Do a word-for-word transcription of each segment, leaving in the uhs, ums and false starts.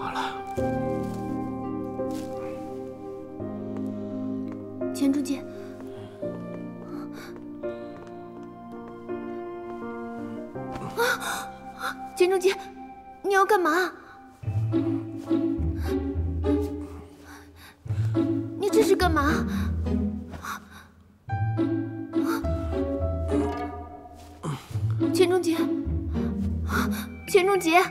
好了。 钱中杰，啊！钱中杰，你要干嘛？你这是干嘛？ 钱中杰，钱中杰，啊！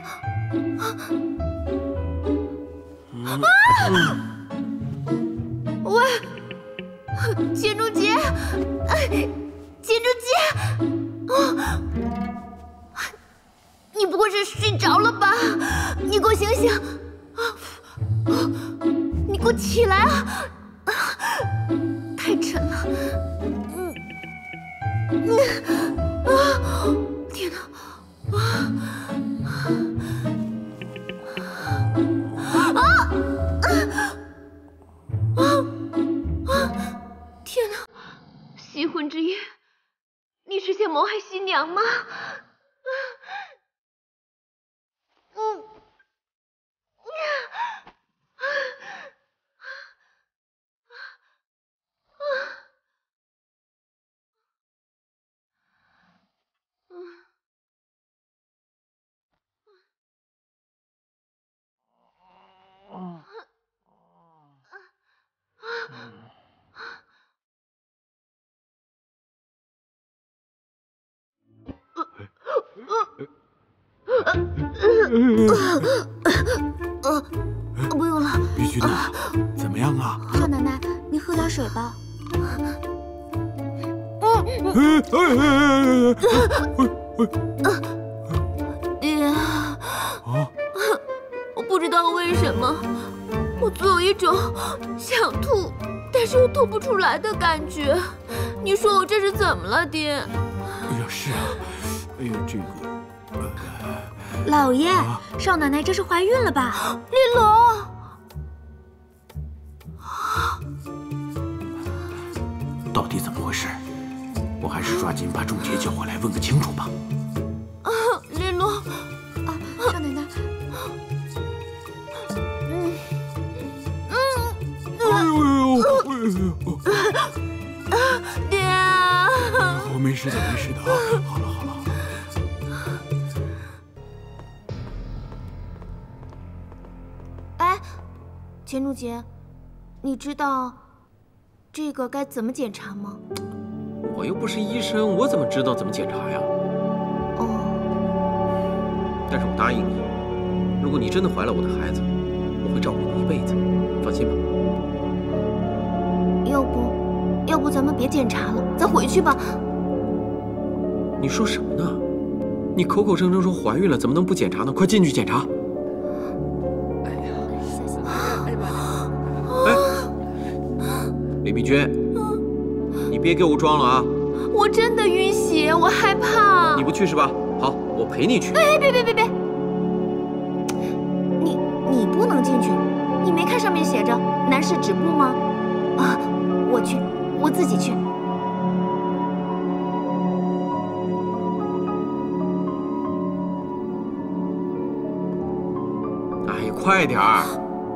喂，钱中杰，哎，钱中杰，啊！你不会是睡着了吧？你给我醒醒！啊！你给我起来啊！啊！太沉了，嗯，嗯，啊！ 天哪！啊！啊！啊！啊！天哪！吸魂之夜，你是想谋害新娘吗？嗯。呃，不用了。 玉君呐，怎么样啊？ 少奶奶，您喝点水吧。爹，啊，我不知道为什么，我总有一种想吐，但是又吐不出来的感觉。你说我这是怎么了，爹？ 哎呀，是啊，哎呀，这个。 老爷，啊、少奶奶这是怀孕了吧？丽罗， 到底怎么回事？我还是抓紧把仲杰叫回来问个清楚吧。 啊，丽罗，啊，少奶奶，嗯嗯， 哎呦哎呦， 爹， 我没事的，没事的啊，好了好了。 钱仲杰，你知道这个该怎么检查吗？ 我又不是医生，我怎么知道怎么检查呀？ 哦。 但是我答应你，如果你真的怀了我的孩子，我会照顾你一辈子，放心吧。 要不，要不咱们别检查了，咱回去吧。 你说什么呢？你口口声声说怀孕了，怎么能不检查呢？快进去检查。 李碧娟，你别给我装了啊！ 我真的晕血，我害怕。 你不去是吧？好，我陪你去。 哎，别别别别！你你不能进去，你没看上面写着男士止步吗？啊，我去，我自己去。 哎，快点儿！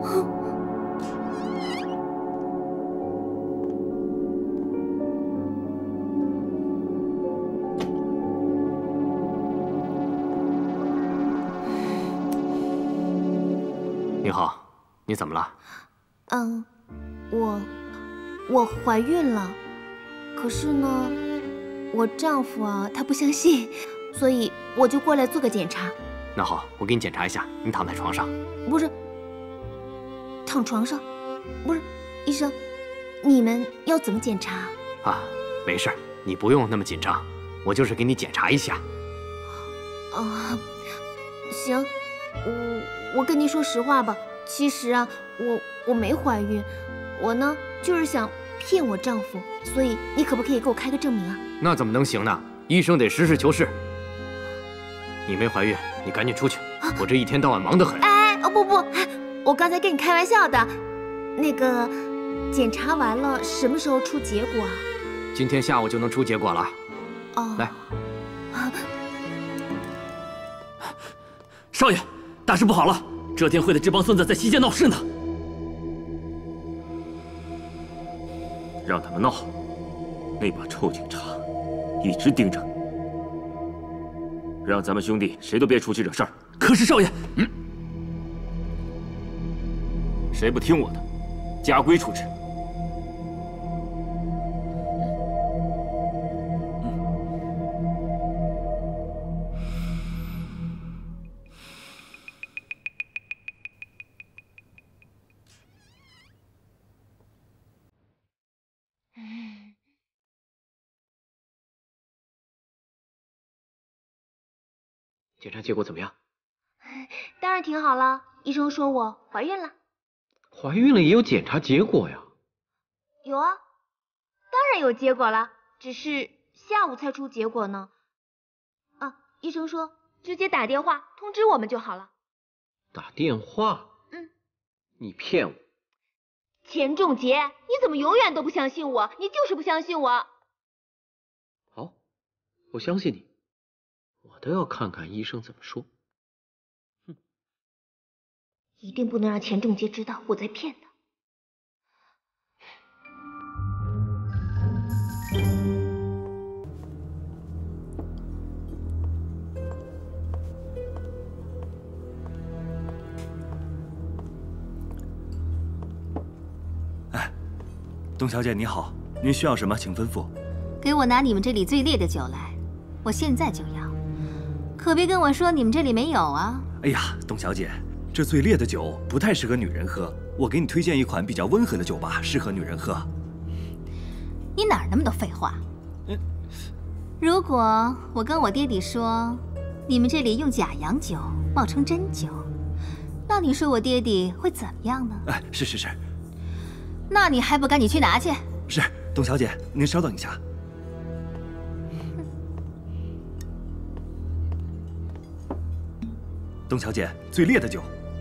你好，你怎么了？ 嗯，我我怀孕了，可是呢，我丈夫啊，他不相信，所以我就过来做个检查。 那好，我给你检查一下，你躺在床上。 不是，躺床上，不是，医生，你们要怎么检查？ 啊，没事，你不用那么紧张，我就是给你检查一下。 啊，行，我。 我跟您说实话吧，其实啊，我我没怀孕，我呢就是想骗我丈夫，所以你可不可以给我开个证明啊？ 那怎么能行呢？医生得实事求是。你没怀孕，你赶紧出去，啊、我这一天到晚忙得很。 哎，哦不不，我刚才跟你开玩笑的。那个，检查完了什么时候出结果啊？ 今天下午就能出结果了。 哦， 来， 少爷。 大事不好了！ 遮天会的这帮孙子在西街闹事呢。 让他们闹，那把臭警察一直盯着，让咱们兄弟谁都别出去惹事儿。 可是少爷， 嗯，谁不听我的，家规处置。 检查结果怎么样？ 当然挺好了，医生说我怀孕了。 怀孕了也有检查结果呀？ 有啊，当然有结果了，只是下午才出结果呢。啊，医生说直接打电话通知我们就好了。 打电话？ 嗯。 你骗我！ 钱仲杰，你怎么永远都不相信我？你就是不相信我。 好，我相信你。 我都要看看医生怎么说。哼， 一定不能让钱仲杰知道我在骗他。 哎，董小姐你好，您需要什么请吩咐。 给我拿你们这里最烈的酒来，我现在就要。 可别跟我说你们这里没有啊！ 哎呀，董小姐，这最烈的酒不太适合女人喝，我给你推荐一款比较温和的酒吧，适合女人喝。 你哪儿那么多废话？ 嗯， 如果我跟我爹地说，你们这里用假洋酒冒充真酒，那你说我爹地会怎么样呢？ 哎，是是是。 那你还不赶紧去拿去？ 是，董小姐，您稍等一下。 董小姐，最烈的酒。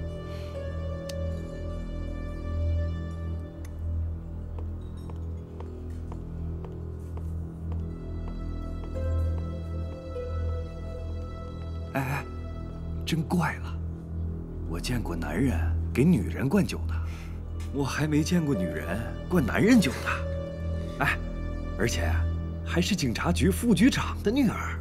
哎哎，真怪了，我见过男人给女人灌酒的，我还没见过女人灌男人酒的。哎，而且还是警察局副局长的女儿。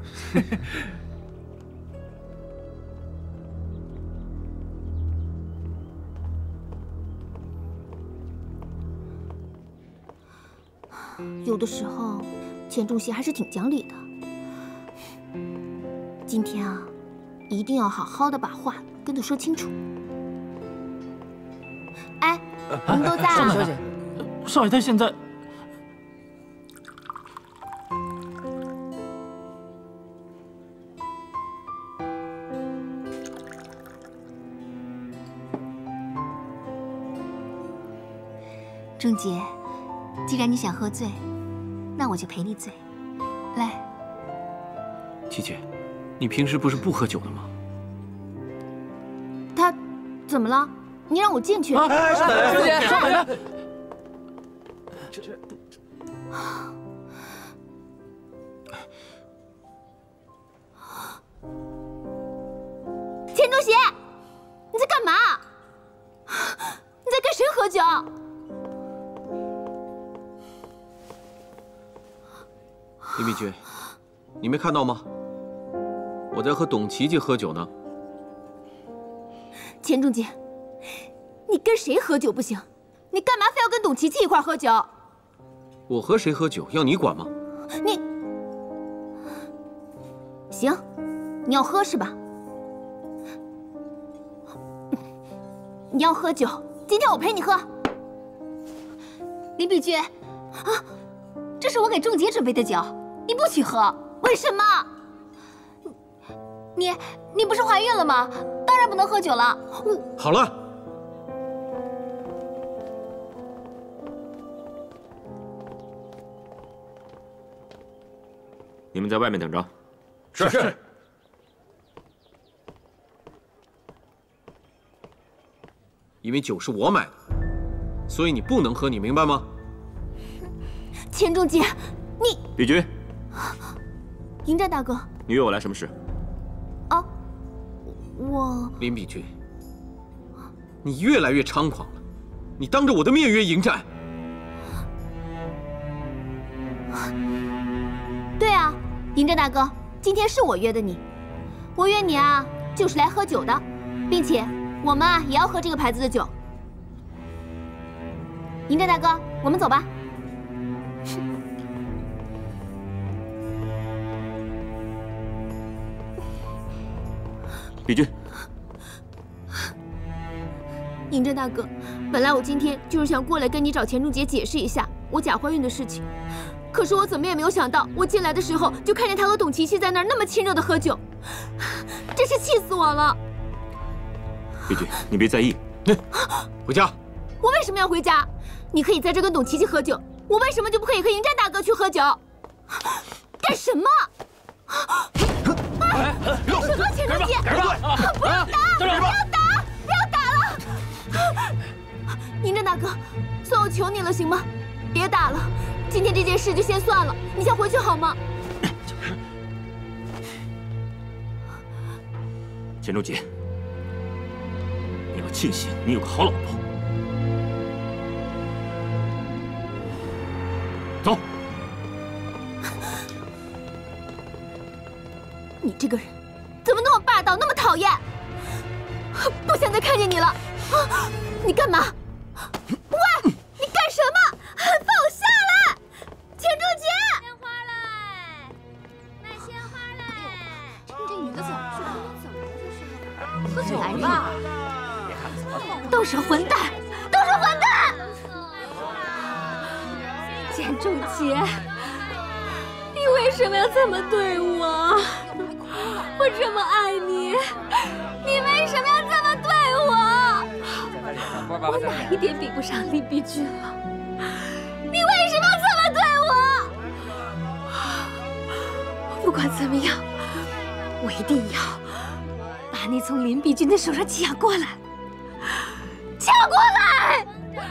有的时候，钱仲熙还是挺讲理的。今天啊，一定要好好的把话跟他说清楚。哎，你们都在啊？ 少爷，少爷他现在…… 仲杰。 既然你想喝醉，那我就陪你醉。来， 琪琪，你平时不是不喝酒的吗？ 他怎么了？你让我进去。 哎，少奶奶，兄弟，少奶奶。 这这， 钱仲熙，你在干嘛？你在跟谁喝酒？ 林碧君，你没看到吗？我在和董琪琪喝酒呢。 钱仲杰，你跟谁喝酒不行，你干嘛非要跟董琪琪一块喝酒？ 我和谁喝酒要你管吗？ 你行，你要喝是吧？你要喝酒，今天我陪你喝。 林碧君，啊，这是我给仲杰准备的酒。 你不许喝， 为什么？ 你你不是怀孕了吗？当然不能喝酒了。 我好了， 你们在外面等着。 是是。因为酒是我买的，所以你不能喝，你明白吗？ 钱仲杰，你碧君。 迎战大哥， 你约我来什么事？ 啊，我林碧君， 你越来越猖狂了，你当着我的面约迎战。 对啊，迎战大哥，今天是我约的你，我约你啊，就是来喝酒的，并且我们啊也要喝这个牌子的酒。迎战大哥，我们走吧。 李军， 迎战大哥，本来我今天就是想过来跟你找钱仲杰解释一下我假怀孕的事情，可是我怎么也没有想到，我进来的时候就看见他和董琪琪在那儿那么亲热的喝酒，真是气死我了。 李军，你别在意， 回家。 我为什么要回家？你可以在这跟董琪琪喝酒，我为什么就不可以和迎战大哥去喝酒？干什么？啊！干什么，钱仲杰？不要打！不要打！不要打了！迎战大哥，算我求你了，行吗？别打了，今天这件事就先算了，你先回去好吗？ 钱仲杰，你要庆幸你有个好老婆。走。 你这个人怎么那么霸道，那么讨厌？不想再看见你了！啊，你干嘛？喂，你干什么？放我下来！钱仲杰， 鲜花来，卖鲜花来！ 这女的怎么说？怎么了这是？ 喝酒来吧！都是混蛋，都是混蛋！钱仲杰，你为什么要这么对我？我这么爱你，你为什么要这么对我？我哪一点比不上李碧君了？你为什么要这么对我？不管怎么样，我一定要把你从林碧君的手上抢过来，抢过来！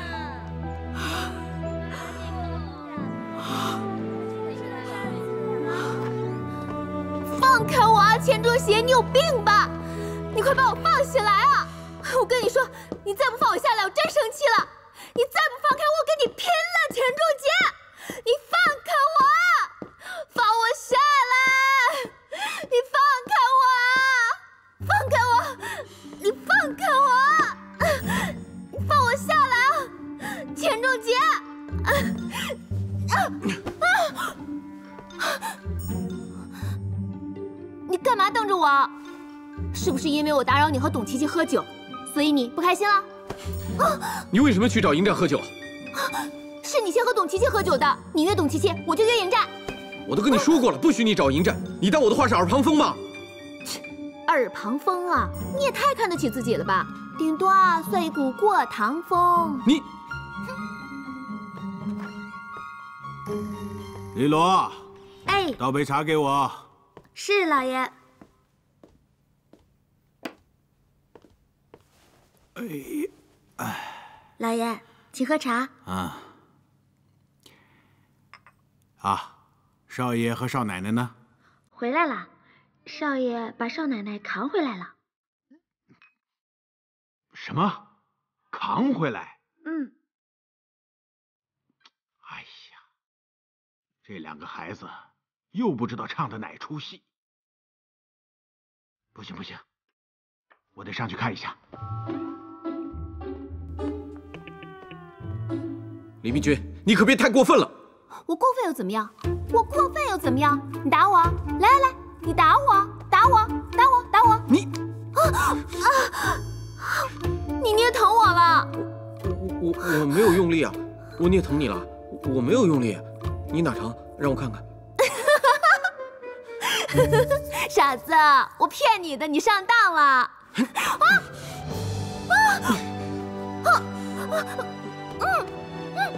放开我啊，钱仲杰，你有病吧？你快把我放下来啊！我跟你说，你再不放我下来，我真生气了！你再不放开我，我跟你拼了，钱仲杰！你放开我，放我下来！你放开我啊！放开我！你放开我啊！你放我下来啊！钱仲杰！啊啊啊！你干嘛瞪着我？是不是因为我打扰你和董琪琪喝酒，所以你不开心了？啊！ 你为什么去找迎战喝酒？ 是你先和董琪琪喝酒的，你约董琪琪，我就约迎战。 我都跟你说过了，不许你找迎战。你当我的话是耳旁风吗？ 耳旁风啊！你也太看得起自己了吧？顶多啊算一股过堂风。 你， 李罗， 哎， 倒杯茶给我。 是老爷。 哎，哎， 老爷，请喝茶。 啊。啊，少爷和少奶奶呢？ 回来了，少爷把少奶奶扛回来了。 什么？扛回来？ 嗯。 哎呀，这两个孩子又不知道唱的哪出戏。不行不行，我得上去看一下。 李碧君，你可别太过分了。 我过分又怎么样？我过分又怎么样？你打我！来来来，你打我！打我！打我！打我！ 你啊啊！你捏疼我了！ 我我我没有用力啊！我捏疼你了？我没有用力，你哪疼？让我看看。 傻子，我骗你的，你上当了！啊啊啊啊！嗯嗯。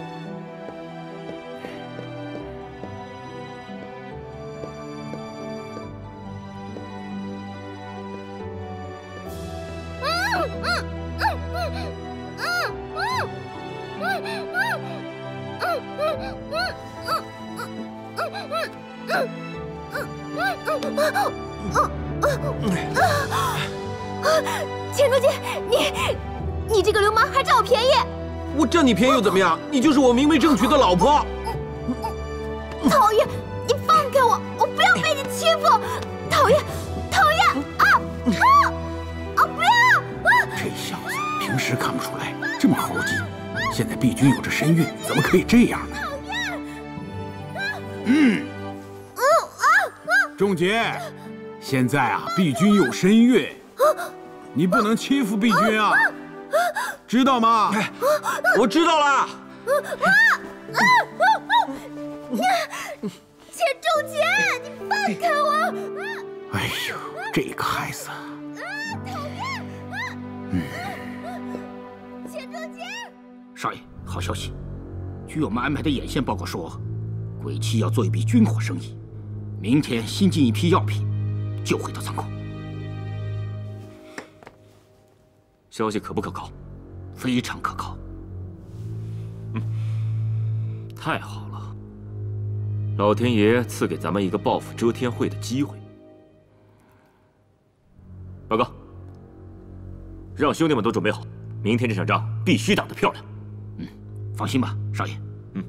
钱仲杰，你你这个流氓还占我便宜！ 我占你便宜又怎么样？你就是我明媒正娶的老婆。 讨厌！你放开我！我不要被你欺负！讨厌！讨厌！啊啊啊！不要！啊！ 这小子平时看不出来这么猴急，现在碧君有着身孕，怎么可以这样呢？嗯。嗯啊啊！仲杰，现在啊，碧君有身孕，你不能欺负碧君啊，知道吗？ 我知道了。 钱仲杰，你放开我！ 哎呦，这个孩子。 讨厌！嗯。钱仲杰。 少爷，好消息，据我们安排的眼线报告说，鬼妻要做一笔军火生意，明天新进一批药品，就回到仓库。消息可不可靠？非常可靠。嗯，太好了，老天爷赐给咱们一个报复遮天会的机会。报告，让兄弟们都准备好，明天这场仗必须打得漂亮。嗯，放心吧，少爷。嗯。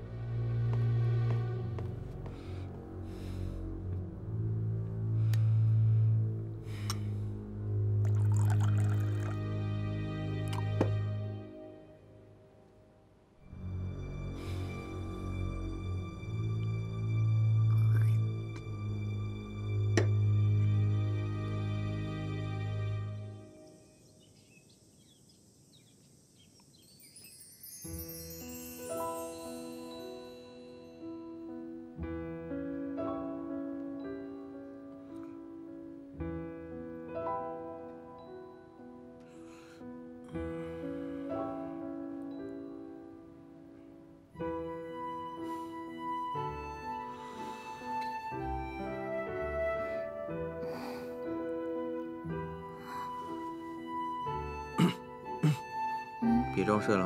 别装睡了，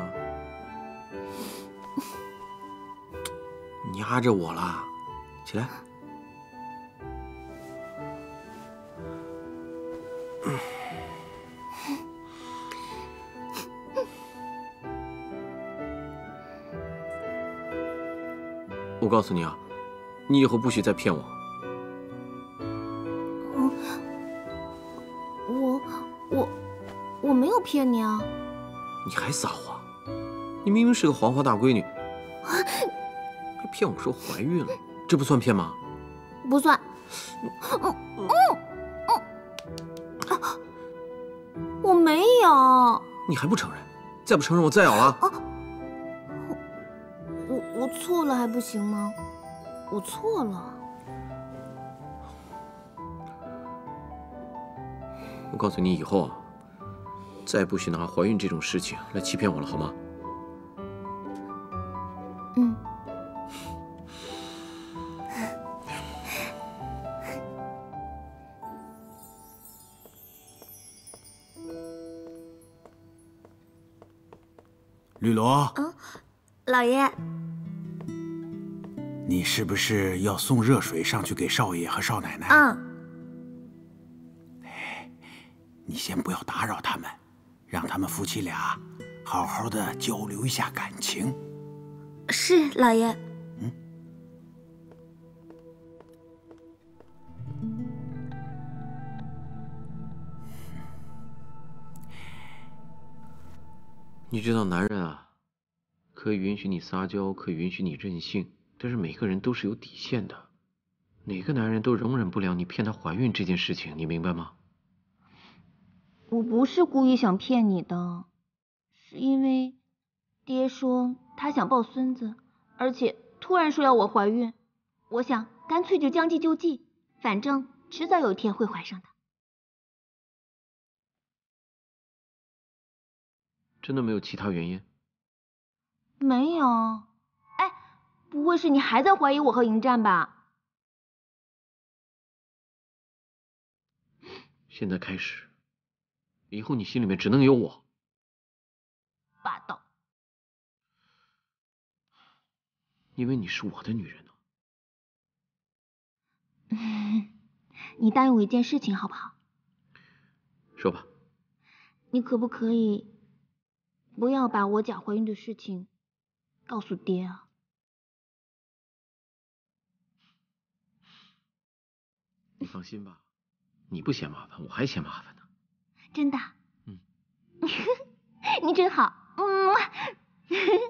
你压着我了，起来。我告诉你啊，你以后不许再骗我。 我我我没有骗你啊。 你还撒谎！你明明是个黄花大闺女，还骗我说怀孕了，这不算骗吗？ 不算。嗯嗯嗯，我没有。 你还不承认？再不承认，我再咬了。啊、 我我错了还不行吗？我错了。 我告诉你，以后啊。再不许拿怀孕这种事情来欺骗我了，好吗？ 嗯。 绿萝。 嗯，老爷。 你是不是要送热水上去给少爷和少奶奶？ 嗯。 你先不要打扰他们。让他们夫妻俩好好的交流一下感情。 是，老爷。嗯。 你知道，男人啊，可以允许你撒娇，可以允许你任性，但是每个人都是有底线的。哪个男人都容忍不了你骗他怀孕这件事情，你明白吗？ 我不是故意想骗你的，是因为爹说他想抱孙子，而且突然说要我怀孕，我想干脆就将计就计，反正迟早有一天会怀上的。 真的没有其他原因？ 没有。哎，不会是你还在怀疑我和迎战吧？ 现在开始。以后你心里面只能有我。 霸道！ 因为你是我的女人呢。 你答应我一件事情好不好？ 说吧。 你可不可以不要把我假怀孕的事情告诉爹啊。 你放心吧，你不嫌麻烦，我还嫌麻烦呢。 真的？ 嗯。 你真好。嗯。